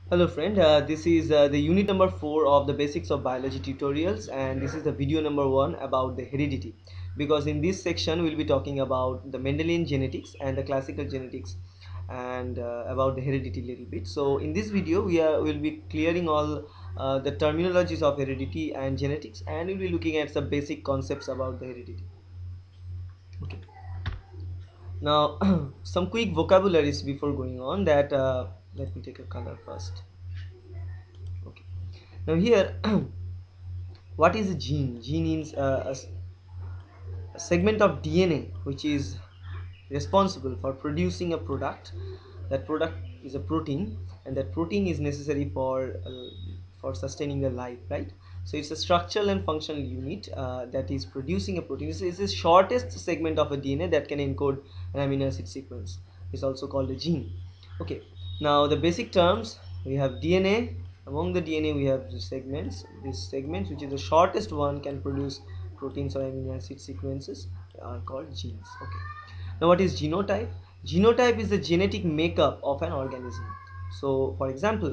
Hello friend, this is the unit number 4 of the basics of biology tutorials, and this is the video number 1 about the heredity, because in this section we'll be talking about the Mendelian genetics and the classical genetics and about the heredity little bit. So in this video will be clearing all the terminologies of heredity and genetics, and we'll be looking at some basic concepts about the heredity. Okay. Now some quick vocabularies before going on that let me take a color first. Okay. Now here what is a gene? Gene is a segment of DNA which is responsible for producing a product. That product is a protein, and that protein is necessary for sustaining the life, right? So it's a structural and functional unit that is producing a protein. It's the shortest segment of a DNA that can encode an amino acid sequence. It's also called a gene. Okay, now the basic terms: we have DNA. Among the DNA we have the segments. These segments, which is the shortest one, can produce proteins or amino acid sequences, are called genes. Okay, now what is genotype? Genotype is the genetic makeup of an organism. So for example,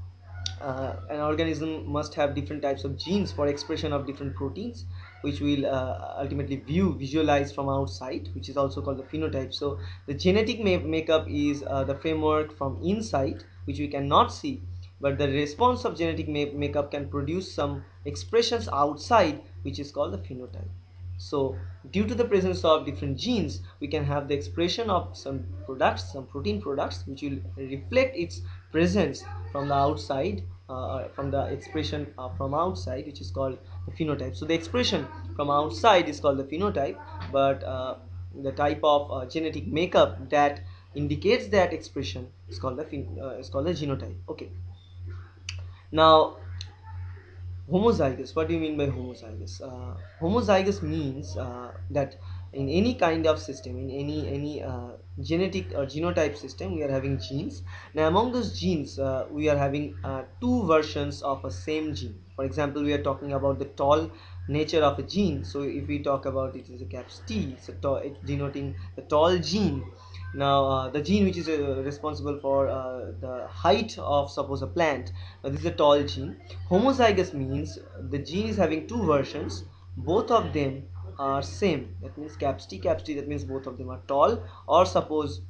an organism must have different types of genes for expression of different proteins, which will ultimately visualize from outside, which is also called the phenotype. So the genetic makeup is the framework from inside, which we cannot see, but the response of genetic makeup can produce some expressions outside, which is called the phenotype. So due to the presence of different genes, we can have the expression of some products, some protein products, which will reflect its presence from the outside, from the expression from outside, which is called the phenotype. So the expression from outside is called the phenotype, but the type of genetic makeup that indicates that expression is called the genotype. Okay. Now, homozygous, what do you mean by homozygous? Homozygous means that in any kind of system, in any genetic or genotype system, we are having genes. Now among those genes, we are having two versions of a same gene. For example, we are talking about the tall nature of a gene. So if we talk about it as a caps T, so it's denoting the tall gene. Now the gene which is responsible for the height of, suppose, a plant. Now this is a tall gene. Homozygous means the gene is having two versions, both of them are same. That means caps T, that means both of them are tall. Or suppose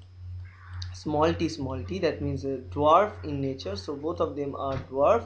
small t, that means a dwarf in nature, so both of them are dwarf.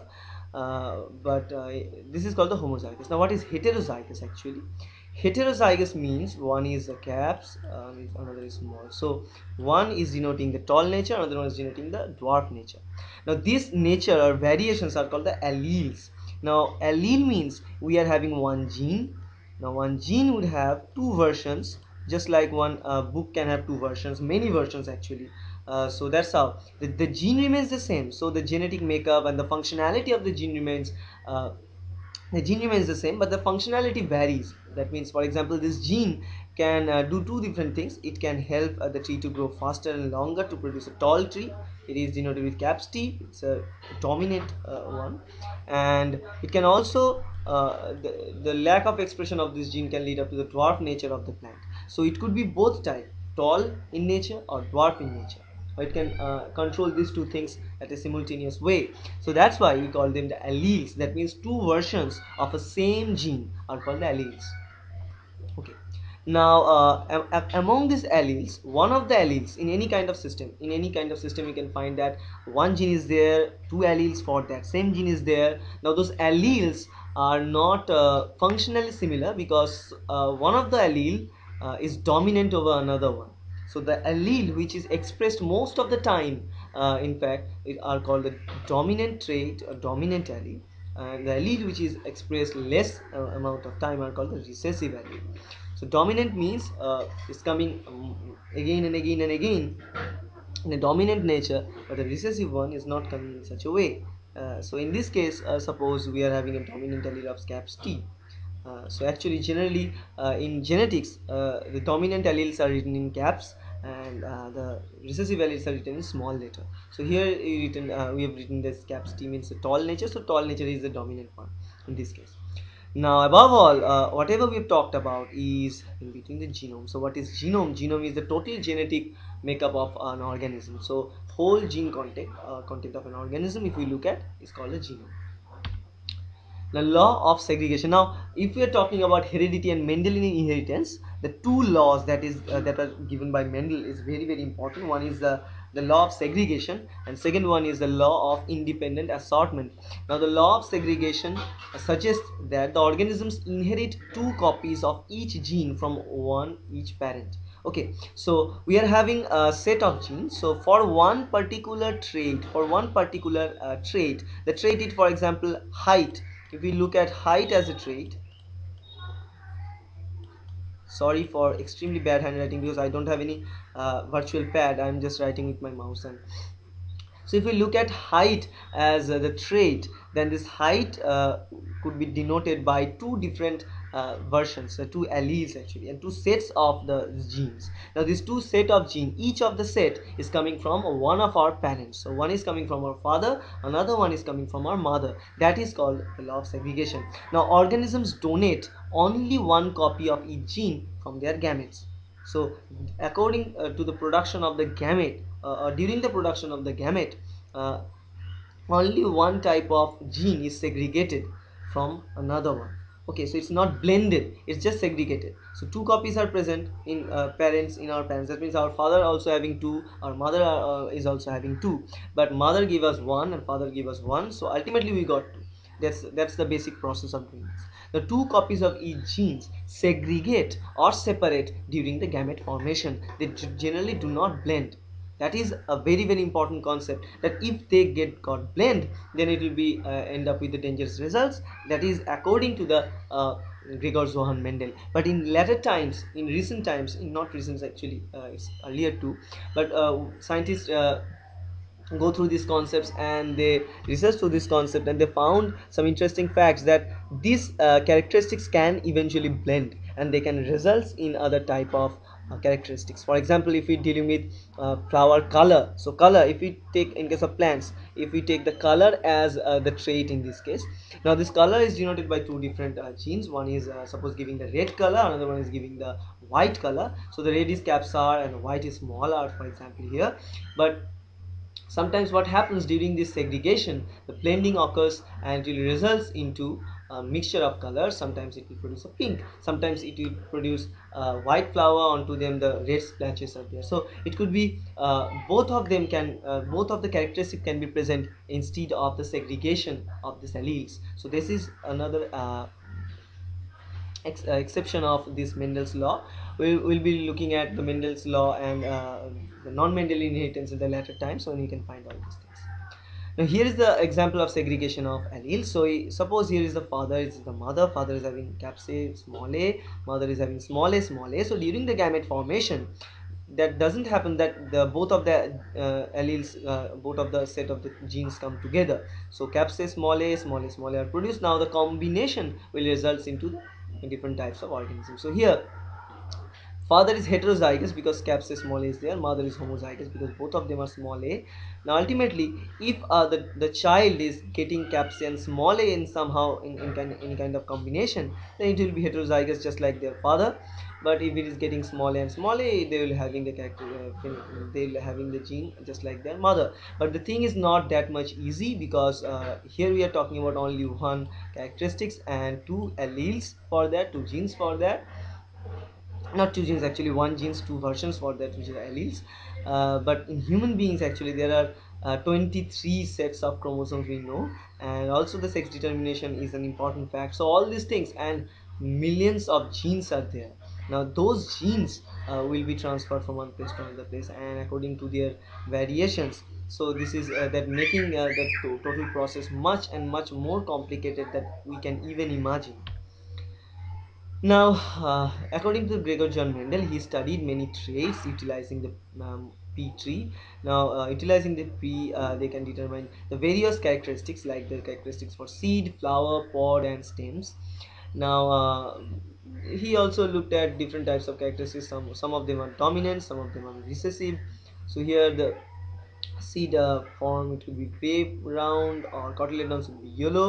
But this is called the homozygous. Now what is heterozygous? Actually, heterozygous means one is a caps, another is small. So one is denoting the tall nature, another one is denoting the dwarf nature. Now this nature or variations are called the alleles. Now allele means we are having one gene. Now one gene would have two versions, just like one book can have two versions, many versions actually. So that's how the gene remains the same. So the genetic makeup and the functionality of uh, the gene remains the same, but the functionality varies. That means, for example, this gene can do two different things. It can help the tree to grow faster and longer to produce a tall tree. It is denoted with caps T. It's a dominant one, and it can also the lack of expression of this gene can lead up to the dwarf nature of the plant. So it could be both type, tall in nature or dwarf in nature. Or it can control these two things at a simultaneous way. So that's why we call them the alleles. That means two versions of a same gene are called the alleles. Okay. Now among these alleles, one of the alleles in any kind of system, you can find that one gene is there, two alleles for that same gene is there. Now those alleles are not functionally similar, because one of the allele is dominant over another one. So the allele which is expressed most of the time, in fact, it are called the dominant trait or dominant allele, and the allele which is expressed less amount of time are called the recessive allele. So dominant means it's coming again and again and again in a dominant nature, but the recessive one is not coming in such a way. So in this case, suppose we are having a dominant allele of caps T. So actually, generally in genetics, the dominant alleles are written in caps, and the recessive alleles are written in small letter. So here we have written this caps T means the tall nature. So tall nature is the dominant one in this case. Now above all, whatever we've talked about is in between the genome. So what is genome? Genome is the total genetic makeup of an organism. So whole gene content of an organism, if we look at, is called a genome. The law of segregation. Now if we are talking about heredity and Mendelian inheritance, the two laws that are given by Mendel is very important. One is the law of segregation, and second one is the law of independent assortment. Now the law of segregation suggests that the organisms inherit two copies of each gene from each parent. Okay, so we are having a set of genes. So for one particular trait, the trait is, for example, height. If we look at height as a trait, sorry for extremely bad handwriting because I don't have any virtual pad, I'm just writing with my mouse. And so if we look at height as the trait, then this height could be denoted by two different versions, two alleles actually, and two sets of the genes. Now these two set of genes, each of the set is coming from one of our parents. So one is coming from our father, another one is coming from our mother. That is called the law of segregation. Now organisms donate only one copy of each gene from their gametes. So according to the production of the gamete, during the production of the gamete, uh, only one type of gene is segregated from another one. Okay, so it's not blended, it's just segregated. So two copies are present in our parents. That means our father also having two, our mother is also having two, but mother give us one and father give us one, so ultimately we got two. That's the basic process of doing this. The two copies of each genes segregate or separate during the gamete formation. They generally do not blend. That is a very important concept, that if they got blend, then it will be end up with the dangerous results. That is according to the Gregor Johann Mendel. But in later times, in recent times, in not recent actually, it's earlier too, but scientists go through these concepts and they research through this concept, and they found some interesting facts that these characteristics can eventually blend, and they can result in other type of characteristics. For example, if we're dealing with flower color, so color, if we take in case of plants, if we take the color as the trait in this case, now this color is denoted by two different genes. One is suppose giving the red color, another one is giving the white color. So the red is capsar and white is small r, for example here. But sometimes what happens during this segregation, the blending occurs and it results into a mixture of colors. Sometimes it will produce a pink, sometimes it will produce a white flower, onto them the red splotches are there. So it could be both of the characteristics can be present instead of the segregation of these alleles. So this is another exception of this Mendel's law. We'll be looking at the Mendel's law and the non-Mendelian inheritance in the later times when we can find all these things. Now here is the example of segregation of alleles. So suppose here is the father, it's the mother. Father is having capsa small a, mother is having small a small a. So during the gamete formation, that doesn't happen that the both of the alleles, both of the set of the genes come together. So capsa small a small a small a are produced. Now the combination will result into different types of organisms. So here father is heterozygous because capsa small a is there, mother is homozygous because both of them are small a. Now ultimately, if the child is getting capsa and small a in somehow in kind of combination, then it will be heterozygous just like their father. But if it is getting small a and small a, they will having the character, they will having the gene just like their mother. But the thing is not that much easy, because here we are talking about only one characteristics and two alleles for that, two genes for that, not two genes actually, one genes, two versions for that, which are alleles. But in human beings actually there are 23 sets of chromosomes we know, and also the sex determination is an important fact. So all these things and millions of genes are there. Now those genes will be transferred from one place to another place, and according to their variations. So this is that making the total process much and much more complicated that we can even imagine. Now, according to Gregor John Mendel, he studied many traits utilizing the P tree. Now, utilizing the P, they can determine the various characteristics, like the characteristics for seed, flower, pod, and stems. Now, he also looked at different types of characteristics. Some of them are dominant, some of them are recessive. So here the seed form, it will be gray, round, or cotyledons will be yellow,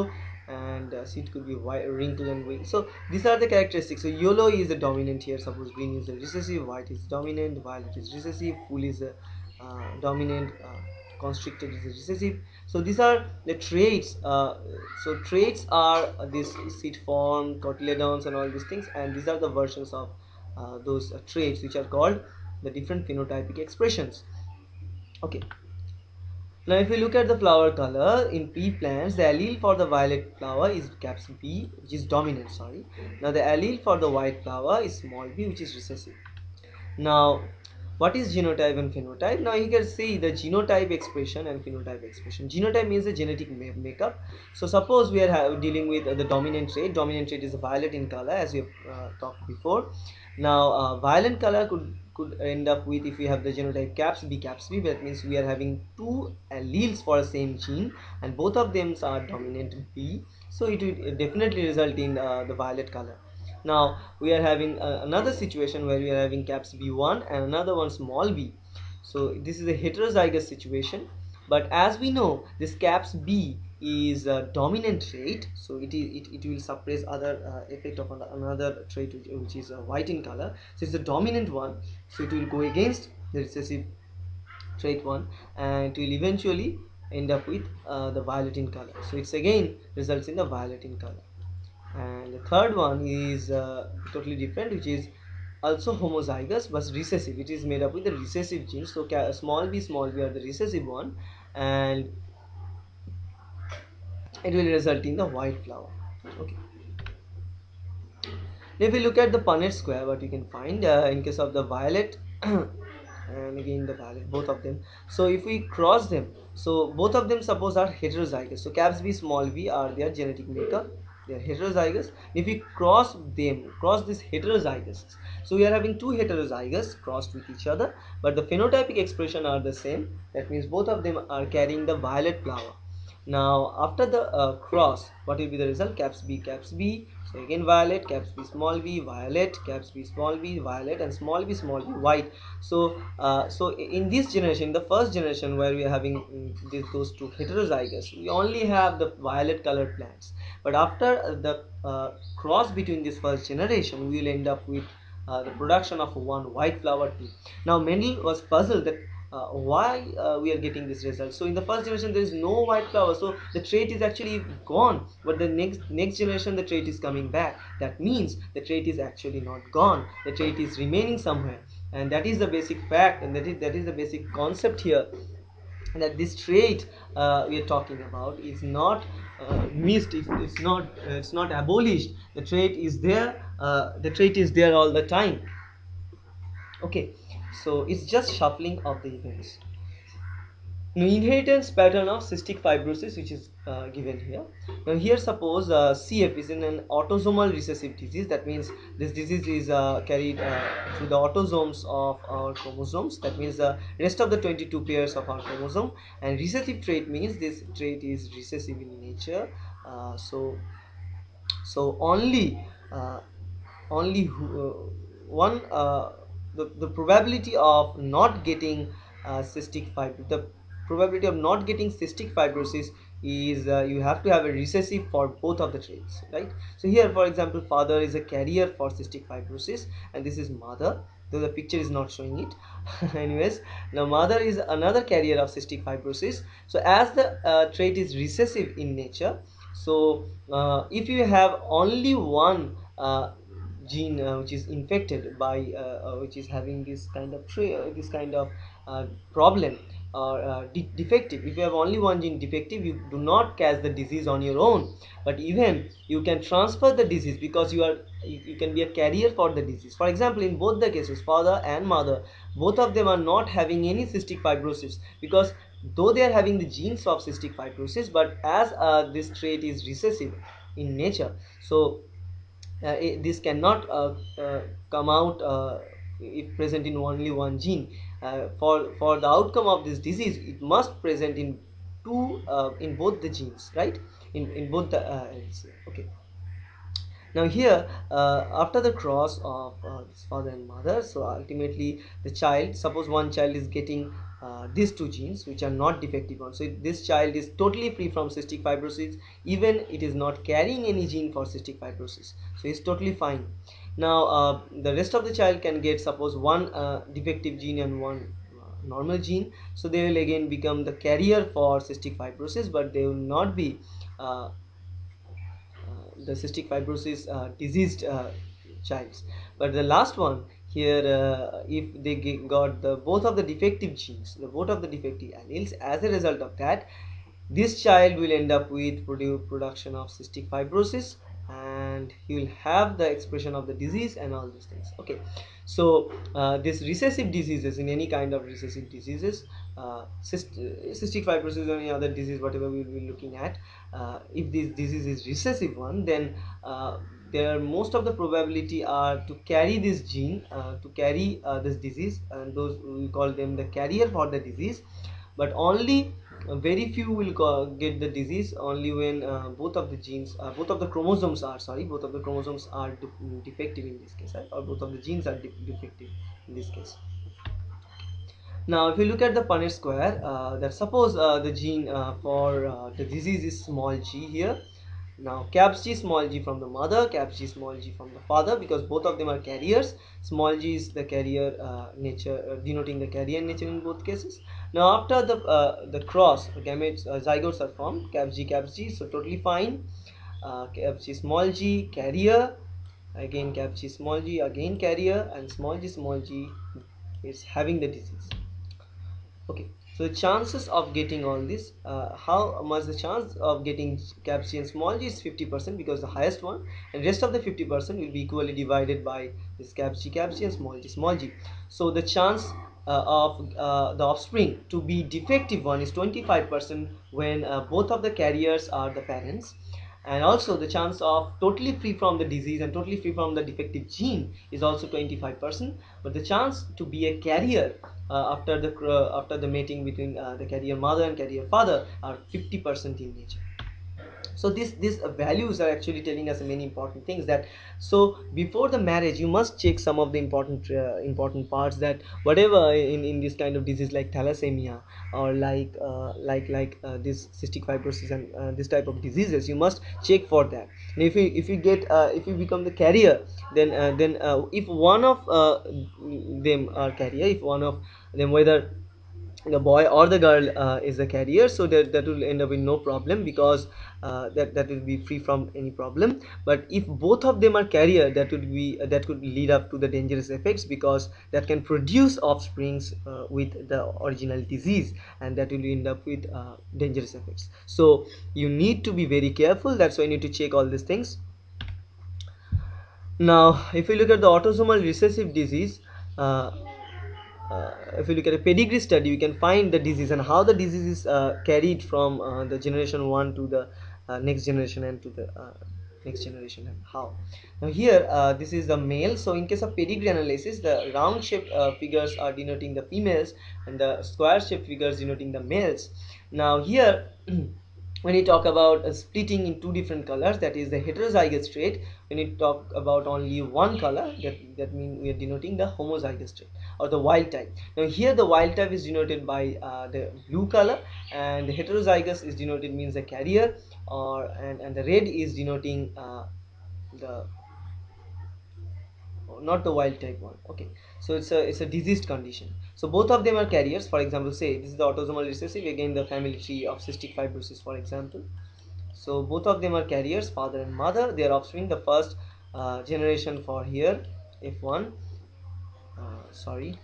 and seed could be white, wrinkled and weak. So these are the characteristics. So yellow is the dominant here. Suppose green is the recessive, white is dominant, violet is recessive, full is the dominant, constricted is the recessive. So these are the traits. So traits are this seed form, cotyledons, and all these things, and these are the versions of those traits which are called the different phenotypic expressions. Okay. Now, if we look at the flower color in pea plants, the allele for the violet flower is caps B, which is dominant. Sorry. Now, the allele for the white flower is small b, which is recessive. Now, what is genotype and phenotype? Now, you can see the genotype expression and phenotype expression. Genotype means the genetic makeup. So, suppose we are dealing with the dominant trait. Dominant trait is violet in color, as we have talked before. Now, violet color could end up with, if we have the genotype caps B, that means we are having two alleles for the same gene, and both of them are dominant B. So, it will definitely result in the violet color. Now we are having another situation where we are having caps B1 and another one small b. So this is a heterozygous situation, but as we know, this caps B is a dominant trait, so it will suppress other effect of another trait which is white in color. So it's a dominant one, so it will go against the recessive trait one, and it will eventually end up with the violet in color. So it's again results in the violet in color. And the third one is totally different, which is also homozygous but recessive. It is made up with the recessive genes. So small b are the recessive one, and it will result in the white flower. Okay. If we look at the Punnett square, what you can find in case of the violet and again the violet, both of them. So if we cross them, so both of them suppose are heterozygous. So caps B small b are their genetic makeup. They are heterozygous. If we cross them, cross this heterozygous, so we are having two heterozygous crossed with each other, but the phenotypic expression are the same. That means both of them are carrying the violet flower. Now after the cross, what will be the result? Caps B, so again violet, caps B small b, violet, caps B small b, violet, and small b white. So in this generation, the first generation where we are having those two heterozygous, we only have the violet colored plants, but after the cross between this first generation, we will end up with the production of one white flower too. Now Mendel was puzzled that why we are getting this result. So in the first generation there is no white flower, so the trait is actually gone, but the next generation the trait is coming back. That means the trait is actually not gone, the trait is remaining somewhere, and that is the basic fact, and that is the basic concept here, that this trait we are talking about is not missed, it's not abolished. The trait is there, the trait is there all the time. Okay, so it's just shuffling of the events. Now, inheritance pattern of cystic fibrosis, which is given here. Now here suppose CF is in an autosomal recessive disease. That means this disease is carried through the autosomes of our chromosomes. That means the rest of the 22 pairs of our chromosome. And recessive trait means this trait is recessive in nature. So only one the probability of not getting the probability of not getting cystic fibrosis is you have to have a recessive for both of the traits, right? So here for example, father is a carrier for cystic fibrosis and this is mother, though the picture is not showing it. Anyways, now mother is another carrier of cystic fibrosis. So as the trait is recessive in nature, so if you have only one gene which is infected by which is having this kind of problem or defective, if you have only one gene defective, you do not catch the disease on your own, but even you can transfer the disease because you can be a carrier for the disease. For example, in both the cases, father and mother, both of them are not having any cystic fibrosis, because though they are having the genes of cystic fibrosis, but as this trait is recessive in nature, so this cannot come out if present in only one gene. For the outcome of this disease, it must present in in both the genes, right? In both the okay. Now here after the cross of this father and mother, so ultimately the child, suppose one child is getting these two genes which are not defective ones. So this child is totally free from cystic fibrosis, even it is not carrying any gene for cystic fibrosis, so it's totally fine. Now the rest of the child can get suppose one defective gene and one normal gene, so they will again become the carrier for cystic fibrosis, but they will not be the cystic fibrosis diseased childs. But the last one here, if they got the both of the defective genes, the both of the defective alleles, as a result of that, this child will end up with production of cystic fibrosis, and he will have the expression of the disease and all these things. Okay, so this recessive diseases, in any kind of recessive diseases, cystic fibrosis or any other disease whatever we will be looking at, if this disease is recessive one, then there most of the probability are to carry this gene, to carry this disease, and those we call them the carrier for the disease. But only very few will get the disease only when both of the genes, both of the chromosomes are both of the chromosomes are defective in this case, right? Or both of the genes are defective in this case. Now if you look at the Punnett square, that suppose the gene for the disease is small g here. Now caps G small g from the mother, caps G small g from the father, because both of them are carriers. Small g is the carrier nature, denoting the carrier nature in both cases. Now after the cross, gametes, zygotes are formed, caps G, so totally fine. Caps G small g carrier, again caps G small g, again carrier, and small g is having the disease. Okay, so the chances of getting all this, how much the chance of getting caps G and small g is 50%, because the highest one, and rest of the 50% will be equally divided by this caps G and small g. So the chance of the offspring to be defective one is 25% when both of the carriers are the parents, and also the chance of totally free from the disease and totally free from the defective gene is also 25%. But the chance to be a carrier after the mating between the carrier mother and carrier father are 50% in nature. So these values are actually telling us many important things, that so before the marriage you must check some of the important parts, that whatever in this kind of disease like thalassemia or this cystic fibrosis and this type of diseases, you must check for that. And if you become the carrier, then if one of them are carrier, if one of them, whether the boy or the girl is a carrier, so that will end up in no problem, because that will be free from any problem. But if both of them are carrier, that could lead up to the dangerous effects, because that can produce offsprings with the original disease, and that will end up with dangerous effects. So you need to be very careful. That's why you need to check all these things. Now if you look at the autosomal recessive disease, if you look at a pedigree study, you can find the disease and how the disease is carried from the generation 1 to the next generation and to the next generation, and how. Now here this is the male. So in case of pedigree analysis, the round shaped figures are denoting the females, and the square shaped figures denoting the males. Now here when you talk about splitting in two different colors, that is the heterozygous trait. When you talk about only one color, that means we are denoting the homozygous trait or the wild type. Now here the wild type is denoted by the blue color, and the heterozygous is denoted means the carrier, or and the red is denoting the not the wild type one. Okay, so it's a diseased condition. So both of them are carriers. For example, say this is the autosomal recessive, again the family tree of cystic fibrosis, for example. So both of them are carriers, father and mother. They are offspring. The first generation for here, F1, sorry,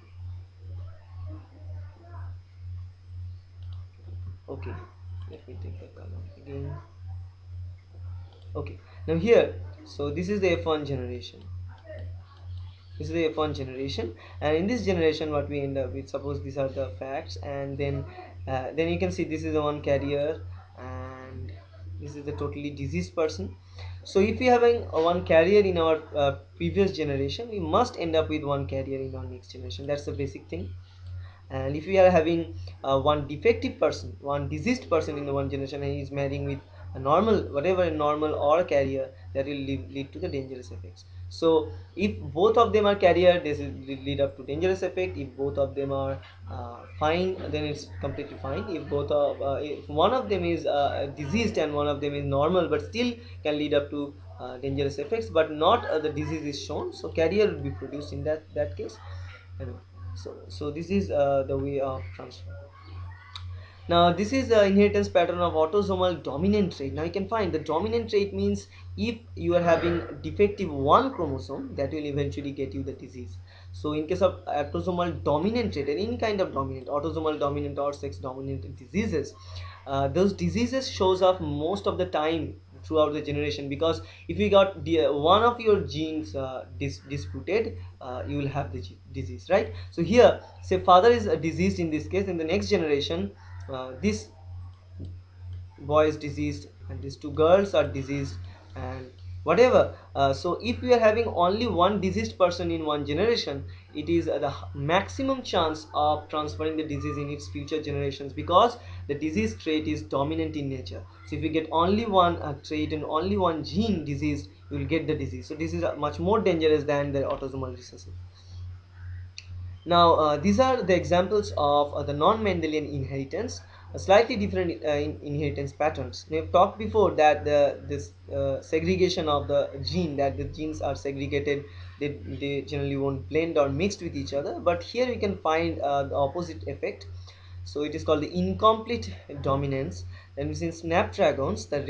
okay, let me take the color again. Okay, now here, so this is the F1 generation. This is the F1 generation, and in this generation what we end up with, suppose these are the facts, and then you can see this is the one carrier, and this is the totally diseased person. So if we having one carrier in our previous generation, we must end up with one carrier in our next generation. That's the basic thing. And if we are having one defective person, one diseased person in the one generation, and he is marrying with a normal, whatever, a normal or a carrier, that will lead to the dangerous effects. So if both of them are carrier, this will lead up to dangerous effect. If both of them are fine, then it's completely fine. If if one of them is diseased and one of them is normal, but still can lead up to dangerous effects, but not the disease is shown, so carrier will be produced in that case. Anyway, so this is the way of transfer. Now this is the inheritance pattern of autosomal dominant trait. Now you can find the dominant trait means if you are having defective one chromosome, that will eventually get you the disease. So in case of autosomal dominant trait, and any kind of dominant, autosomal dominant or sex dominant diseases, those diseases shows up most of the time throughout the generation, because if you got one of your genes disputed, you will have the disease, right? So here say father is diseased in this case, in the next generation this boy is diseased and these two girls are diseased and whatever. So if we are having only one diseased person in one generation, it is the maximum chance of transferring the disease in its future generations, because the disease trait is dominant in nature. So if you get only one trait and only one gene disease, you will get the disease. So this is much more dangerous than the autosomal recessive. Now, these are the examples of the non-Mendelian inheritance, slightly different inheritance patterns. We have talked before that this segregation of the gene, that the genes are segregated, they generally won't blend or mixed with each other. But here we can find the opposite effect. So it is called the incomplete dominance. That means in snapdragons, the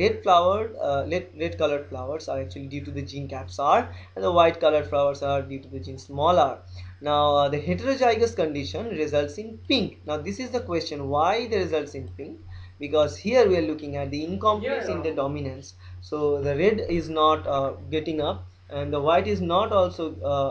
red colored flowers are actually due to the gene capsar, and the white colored flowers are due to the gene small r. Now the heterozygous condition results in pink. Now this is the question, why it results in pink? Because here we are looking at the incompletes in the dominance. So the red is not getting up, and the white is not also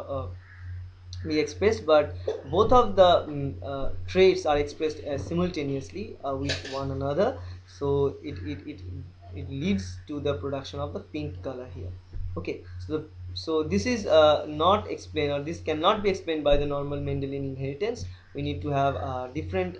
be expressed, but both of the traits are expressed simultaneously with one another. So it leads to the production of the pink color here. Okay, so this is not explained, or this cannot be explained by the normal Mendelian inheritance. We need to have a different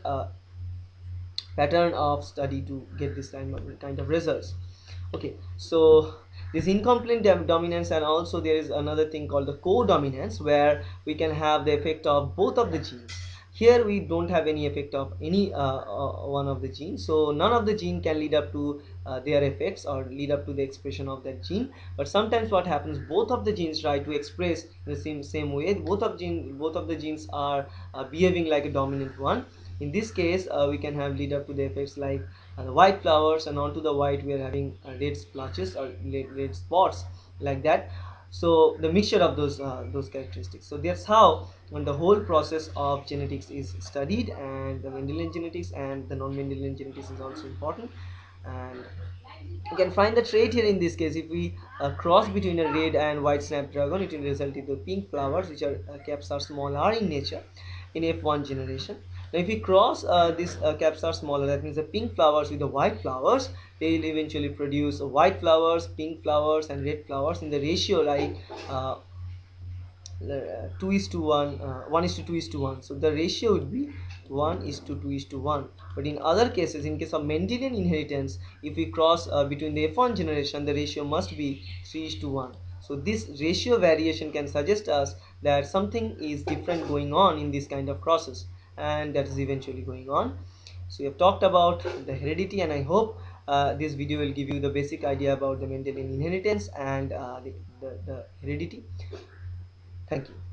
pattern of study to get this kind of results. Okay, so this incomplete dominance, and also there is another thing called the co-dominance, where we can have the effect of both of the genes. Here we don't have any effect of any one of the genes, so none of the gene can lead up to their effects or lead up to the expression of that gene. But sometimes what happens, both of the genes try to express in the same way. Both of the genes are behaving like a dominant one. In this case we can have lead up to the effects like the white flowers, and onto the white we are having red splotches or red spots, like that. So the mixture of those characteristics. So that's how when the whole process of genetics is studied, and the Mendelian genetics and the non-Mendelian genetics is also important. And you can find the trait here. In this case, if we cross between a red and white snapdragon, it will result in the pink flowers, which are caps are smaller in nature in F1 generation. Now if we cross these caps are smaller, that means the pink flowers with the white flowers, they will eventually produce white flowers, pink flowers and red flowers in the ratio like 2 is to 1, 1 is to 2 is to 1. So the ratio would be 1 is to 2 is to 1. But in other cases, in case of Mendelian inheritance, if we cross between the F1 generation, the ratio must be 3 is to 1. So this ratio variation can suggest us that something is different going on in this kind of crosses, and that is eventually going on. So we have talked about the heredity, and I hope this video will give you the basic idea about the Mendelian inheritance and the heredity. Thank you.